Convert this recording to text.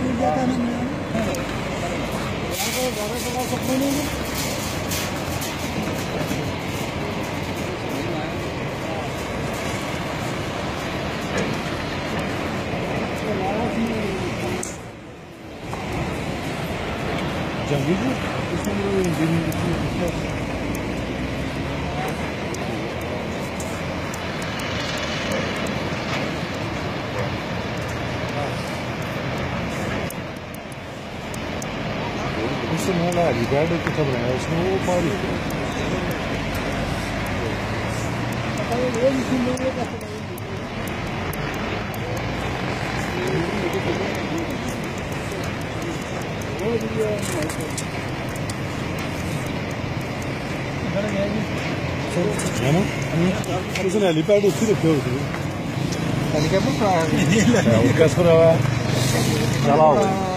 Hydropower के सब रहा है उसमें वो पारी है ना उसने हेलीपैड उसी रखे हुए थे हेलीकॉप्टर उनका सुना हुआ चला